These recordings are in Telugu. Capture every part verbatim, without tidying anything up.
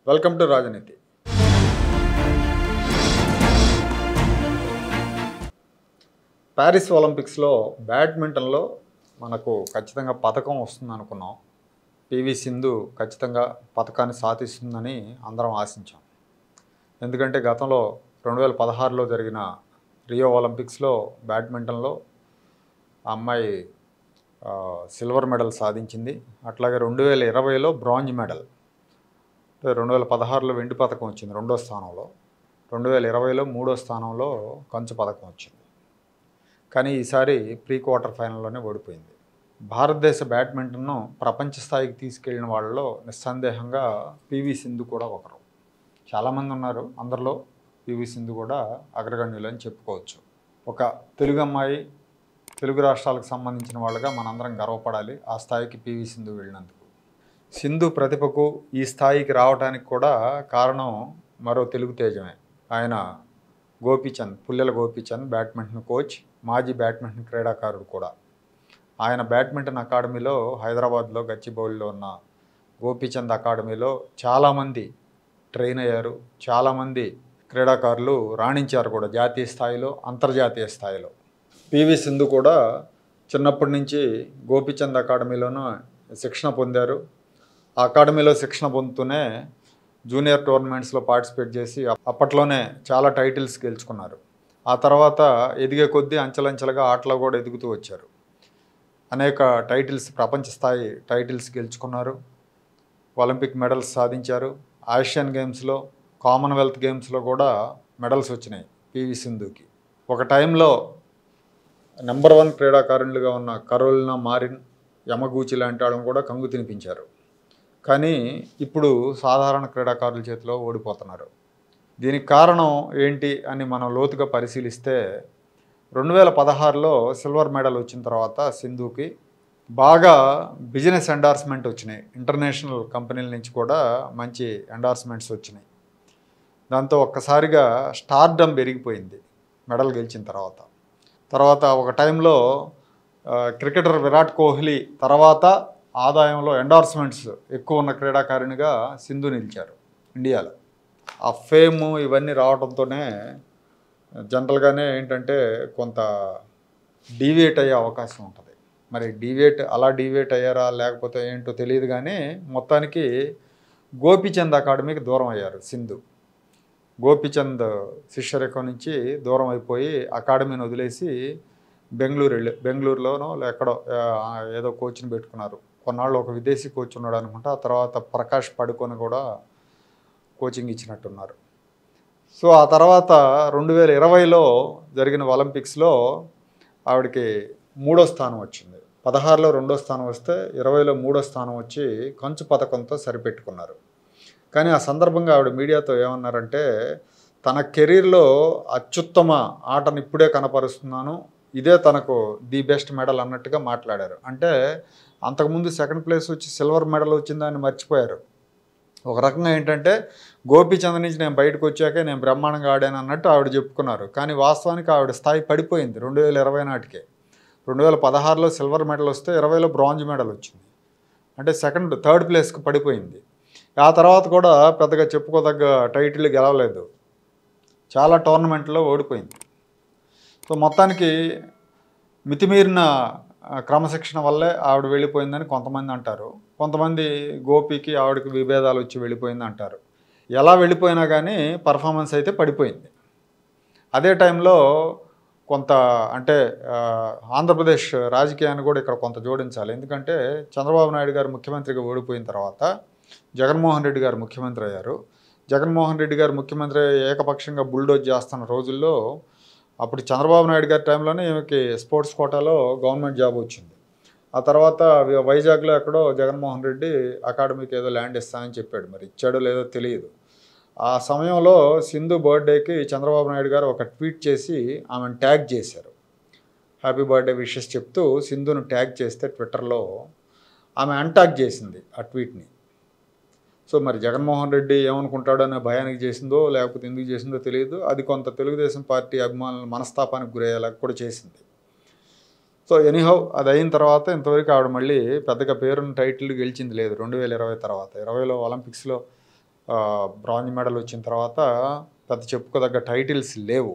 వెల్కమ్ టు రాజనీతి. ప్యారిస్ ఒలింపిక్స్లో బ్యాడ్మింటన్లో మనకు ఖచ్చితంగా పథకం వస్తుంది అనుకున్నాం. పివి సింధు ఖచ్చితంగా పథకాన్ని సాధిస్తుందని అందరం ఆశించాం. ఎందుకంటే గతంలో రెండు వేల పదహారులో జరిగిన రియో ఒలింపిక్స్లో బ్యాడ్మింటన్లో ఆ అమ్మాయి సిల్వర్ మెడల్ సాధించింది. అట్లాగే రెండు వేల ఇరవైలో బ్రాంజ్ మెడల్, రెండు వేల పదహారులో వెండి పథకం వచ్చింది రెండో స్థానంలో, రెండు వేల ఇరవైలో మూడో స్థానంలో కంచు పథకం వచ్చింది. కానీ ఈసారి ప్రీ క్వార్టర్ ఫైనల్లోనే ఓడిపోయింది. భారతదేశ బ్యాడ్మింటన్ను ప్రపంచ స్థాయికి తీసుకెళ్లిన వాళ్ళలో నిస్సందేహంగా పివి సింధు కూడా ఒకరు. చాలామంది ఉన్నారు, అందరిలో పివి సింధు కూడా అగ్రగణ్యులు అని చెప్పుకోవచ్చు. ఒక తెలుగు అమ్మాయి తెలుగు రాష్ట్రాలకు సంబంధించిన వాళ్ళుగా మనందరం గర్వపడాలి ఆ స్థాయికి పివి సింధు వెళ్ళినందుకు. సింధు ప్రతిభకు ఈ స్థాయికి రావడానికి కూడా కారణం మరో తెలుగు తేజమే. ఆయన గోపీచంద్, పుల్లెల గోపీచంద్ బ్యాడ్మింటన్ కోచ్, మాజీ బ్యాడ్మింటన్ క్రీడాకారుడు కూడా. ఆయన బ్యాడ్మింటన్ అకాడమీలో హైదరాబాద్లో గచ్చిబౌలిలో ఉన్న గోపీచంద్ అకాడమీలో చాలామంది ట్రైన్ అయ్యారు. చాలామంది క్రీడాకారులు రాణించారు కూడా జాతీయ స్థాయిలో, అంతర్జాతీయ స్థాయిలో. పివి సింధు కూడా చిన్నప్పటి నుంచి గోపీచంద్ అకాడమీలోనూ శిక్షణ పొందారు. ఆ అకాడమీలో శిక్షణ పొందుతూనే జూనియర్ టోర్నమెంట్స్లో పార్టిసిపేట్ చేసి అప్పట్లోనే చాలా టైటిల్స్ గెలుచుకున్నారు. ఆ తర్వాత ఎదిగే కొద్దీ అంచెలంచెలుగా ఆటలో కూడా ఎదుగుతూ వచ్చారు. అనేక టైటిల్స్, ప్రపంచ స్థాయి టైటిల్స్ గెలుచుకున్నారు. ఒలింపిక్ మెడల్స్ సాధించారు. ఆసియన్ గేమ్స్లో, కామన్వెల్త్ గేమ్స్లో కూడా మెడల్స్ వచ్చినాయి పివి సింధుకి. ఒక టైంలో నెంబర్ వన్ క్రీడాకారులుగా ఉన్న కరోలినా మారిన్, యమగూచి లాంటి వాళ్ళని కూడా కంగు తినిపించారు. కానీ ఇప్పుడు సాధారణ క్రీడాకారుల చేతిలో ఓడిపోతున్నారు. దీనికి కారణం ఏంటి అని మనం లోతుగా పరిశీలిస్తే, రెండు వేల పదహారులో సిల్వర్ మెడల్ వచ్చిన తర్వాత సింధుకి బాగా బిజినెస్ ఎండార్స్మెంట్ వచ్చినాయి. ఇంటర్నేషనల్ కంపెనీల నుంచి కూడా మంచి ఎండార్స్మెంట్స్ వచ్చినాయి. దాంతో ఒక్కసారిగా స్టార్డమ్ పెరిగిపోయింది మెడల్ గెలిచిన తర్వాత. తర్వాత ఒక టైంలో క్రికెటర్ విరాట్ కోహ్లీ తర్వాత ఆదాయంలో ఎండార్స్మెంట్స్ ఎక్కువ ఉన్న క్రీడాకారిణిగా సింధు నిలిచారు ఇండియాలో. ఆ ఫేమ్ ఇవన్నీ రావడంతోనే జనరల్గానే ఏంటంటే కొంత డీవియేట్ అయ్యే అవకాశం ఉంటుంది. మరి డీవియేట్ అలా డీవియేట్ అయ్యారా లేకపోతే ఏంటో తెలియదు, కానీ మొత్తానికి గోపీచంద్ అకాడమీకి దూరం అయ్యారు సింధు. గోపీచంద్ శిష్యరేఖ నుంచి దూరం అయిపోయి అకాడమీని వదిలేసి బెంగళూరు వెళ్ళి బెంగళూరులోనో ఎక్కడో ఏదో కోచ్ని పెట్టుకున్నారు. కొన్నాళ్ళు ఒక విదేశీ కోచ్ ఉన్నాడు అనుకుంటా. ఆ తర్వాత ప్రకాష్ పడుకొని కూడా కోచింగ్ ఇచ్చినట్టున్నారు. సో ఆ తర్వాత రెండు వేల ఇరవైలో జరిగిన ఒలింపిక్స్లో ఆవిడకి మూడో స్థానం వచ్చింది. పదహారులో రెండో స్థానం వస్తే ఇరవైలో మూడో స్థానం వచ్చి కంచు పథకంతో సరిపెట్టుకున్నారు. కానీ ఆ సందర్భంగా ఆవిడ మీడియాతో ఏమన్నారంటే, తన కెరీర్లో అత్యుత్తమ ఆటను ఇప్పుడే కనపరుస్తున్నాను, ఇదే తనకు ది బెస్ట్ మెడల్ అన్నట్టుగా మాట్లాడారు. అంటే అంతకుముందు సెకండ్ ప్లేస్ వచ్చి సిల్వర్ మెడల్ వచ్చిందని మర్చిపోయారు. ఒక రకంగా ఏంటంటే గోపీచంద్ నుంచి నేను బయటకు వచ్చాకే నేను బ్రహ్మాండంగా ఆడాను అన్నట్టు ఆవిడ చెప్పుకున్నారు. కానీ వాస్తవానికి ఆవిడ స్థాయి పడిపోయింది రెండు వేల ఇరవై నాటికే. రెండు వేల పదహారులో సిల్వర్ మెడల్ వస్తే ఇరవైలో బ్రాంజ్ మెడల్ వచ్చింది. అంటే సెకండ్ థర్డ్ ప్లేస్కి పడిపోయింది. ఆ తర్వాత కూడా పెద్దగా చెప్పుకోదగ్గ టైటిల్ గెలవలేదు, చాలా టోర్నమెంట్లో ఓడిపోయింది. సో మొత్తానికి మితిమీరిన క్రమశిక్షణ వల్లే ఆవిడ వెళ్ళిపోయిందని కొంతమంది అంటారు. కొంతమంది గోపికి ఆవిడకి విభేదాలు వచ్చి వెళ్ళిపోయింది అంటారు. ఎలా వెళ్ళిపోయినా కానీ పర్ఫార్మెన్స్ అయితే పడిపోయింది. అదే టైంలో కొంత అంటే ఆంధ్రప్రదేశ్ రాజకీయాన్ని కూడా ఇక్కడ కొంత జోడించాలి. ఎందుకంటే చంద్రబాబు నాయుడు గారు ముఖ్యమంత్రిగా ఓడిపోయిన తర్వాత జగన్మోహన్ రెడ్డి గారు ముఖ్యమంత్రి అయ్యారు. జగన్మోహన్ రెడ్డి గారు ముఖ్యమంత్రి ఏకపక్షంగా బుల్డోజ్ చేస్తున్న రోజుల్లో అప్పుడు చంద్రబాబు నాయుడు గారి టైంలోనే ఈమెకి స్పోర్ట్స్ కోటాలో గవర్నమెంట్ జాబ్ వచ్చింది. ఆ తర్వాత వైజాగ్లో ఎక్కడో జగన్మోహన్ రెడ్డి అకాడమీకి ఏదో ల్యాండ్ ఇస్తానని చెప్పాడు. మరి ఇచ్చాడో లేదో తెలియదు. ఆ సమయంలో సింధు బర్త్డేకి చంద్రబాబు నాయుడు గారు ఒక ట్వీట్ చేసి ఆమెను ట్యాగ్ చేశారు. హ్యాపీ బర్త్డే విషెస్ చెప్తూ సింధును ట్యాగ్ చేస్తే ట్విట్టర్లో ఆమె అన్ట్యాగ్ చేసింది ఆ ట్వీట్ని. సో మరి జగన్మోహన్ రెడ్డి ఏమనుకుంటాడో అనే భయానికి చేసిందో లేకపోతే ఎందుకు చేసిందో తెలియదు. అది కొంత తెలుగుదేశం పార్టీ అభిమానుల మనస్తాపానికి గురయ్యేలా కూడా చేసింది. సో ఎనీహౌ అది అయిన తర్వాత ఇంతవరకు ఆవిడ మళ్ళీ పెద్దగా పేరున్న టైటిల్ గెలిచింది లేదు రెండు వేల ఇరవై తర్వాత. ఇరవైలో ఒలింపిక్స్లో బ్రాంజ్ మెడల్ వచ్చిన తర్వాత పెద్ద చెప్పుకోదగ్గ టైటిల్స్ లేవు.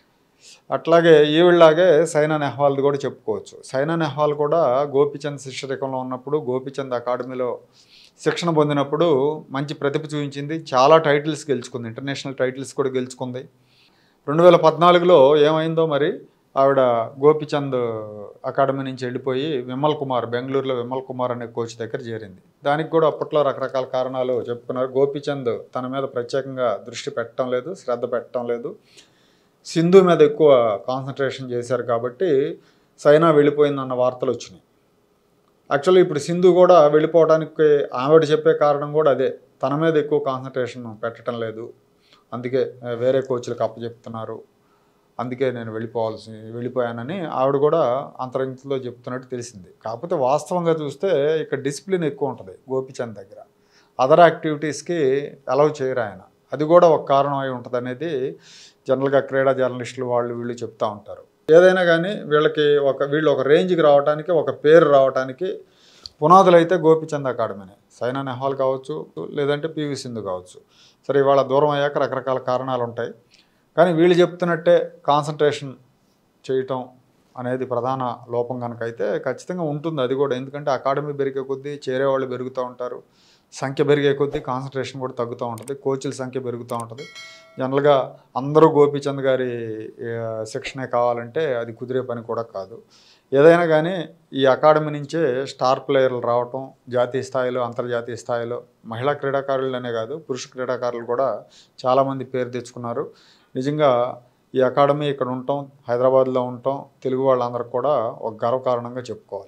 అట్లాగే ఈవిళ్ళలాగే సైనా నెహ్వాల్ది కూడా చెప్పుకోవచ్చు. సైనా నెహ్వాల్ కూడా గోపీచంద్ శిష్యరికంలో ఉన్నప్పుడు గోపీచంద్ అకాడమీలో శిక్షణ పొందినప్పుడు మంచి ప్రతిభ చూపించింది, చాలా టైటిల్స్ గెలుచుకుంది, ఇంటర్నేషనల్ టైటిల్స్ కూడా గెలుచుకుంది. రెండు వేల పద్నాలుగులో ఏమైందో మరి, ఆవిడ గోపీచంద్ అకాడమీ నుంచి వెళ్ళిపోయి విమల్ కుమార్, బెంగళూరులో విమల్ కుమార్ అనే కోచ్ దగ్గర చేరింది. దానికి కూడా అప్పట్లో రకరకాల కారణాలు చెప్పుకున్నారు. గోపీచంద్ తన మీద ప్రత్యేకంగా దృష్టి పెట్టడం లేదు, శ్రద్ధ పెట్టడం లేదు, సింధు మీద ఎక్కువ కాన్సన్ట్రేషన్ చేశారు కాబట్టి సైనా వెళ్ళిపోయిందన్న వార్తలు వచ్చినాయి. యాక్చువల్లీ ఇప్పుడు సింధు కూడా వెళ్ళిపోవడానికి ఆవిడ చెప్పే కారణం కూడా అదే, తన మీద ఎక్కువ కాన్సన్ట్రేషన్ పెట్టడం లేదు, అందుకే వేరే కోచ్లకు అప్పచెప్తున్నారు, అందుకే నేను వెళ్ళిపోవాల్సి వెళ్ళిపోయానని ఆవిడ కూడా అంతరంగంలో చెప్తున్నట్టు తెలిసింది. కాకపోతే వాస్తవంగా చూస్తే ఇక్కడ డిసిప్లిన్ ఎక్కువ ఉంటుంది గోపీచంద్ దగ్గర, అదర్ యాక్టివిటీస్కి అలౌ చేయరు ఆయన. అది కూడా ఒక కారణం అయి ఉంటుంది అనేది జనరల్గా క్రీడా జర్నలిస్టులు వాళ్ళు వీళ్ళు చెప్తూ ఉంటారు. ఏదైనా కానీ వీళ్ళకి ఒక వీళ్ళు ఒక రేంజ్కి రావడానికి, ఒక పేరు రావడానికి పునాదులు అయితే గోపీచంద్ అకాడమీనే. సైనా నెహ్వాల్ కావచ్చు, లేదంటే పివి సింధు కావచ్చు. సరే, ఇవాళ దూరం అయ్యాక రకరకాల కారణాలు ఉంటాయి, కానీ వీళ్ళు చెప్తున్నట్టే కాన్సన్ట్రేషన్ చేయటం అనేది ప్రధాన లోపం కనుక అయితే ఖచ్చితంగా ఉంటుంది అది కూడా. ఎందుకంటే అకాడమీ పెరిగే కొద్దీ చేరేవాళ్ళు పెరుగుతూ ఉంటారు, సంఖ్య పెరిగే కొద్దీ కాన్సన్ట్రేషన్ కూడా తగ్గుతూ ఉంటుంది, కోచ్ల సంఖ్య పెరుగుతూ ఉంటుంది. జనరల్గా అందరూ గోపీచంద్ గారి శిక్షణే కావాలంటే అది కుదిరే పని కూడా కాదు. ఏదైనా కానీ ఈ అకాడమీ నుంచే స్టార్ ప్లేయర్లు రావటం, జాతీయ స్థాయిలో అంతర్జాతీయ స్థాయిలో మహిళా క్రీడాకారులనే కాదు పురుష క్రీడాకారులు కూడా చాలామంది పేరు తెచ్చుకున్నారు. నిజంగా ఈ అకాడమీ ఇక్కడ ఉండటం, హైదరాబాద్లో ఉండటం తెలుగు వాళ్ళందరికీ కూడా ఒక గర్వకారణంగా చెప్పుకోవాలి.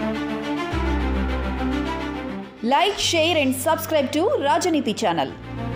Like, share and subscribe to Rajaniti channel.